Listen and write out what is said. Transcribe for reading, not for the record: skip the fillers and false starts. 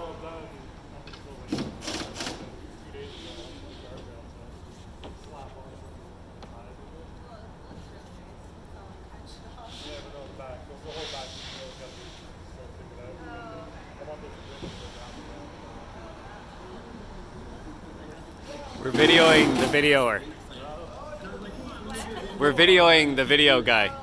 all done up until like 2 days ago. Slap on it. Yeah, but on the back. The whole back is really got to be so figured out. I want those to go down. We're videoing the videoer. We're videoing the video guy.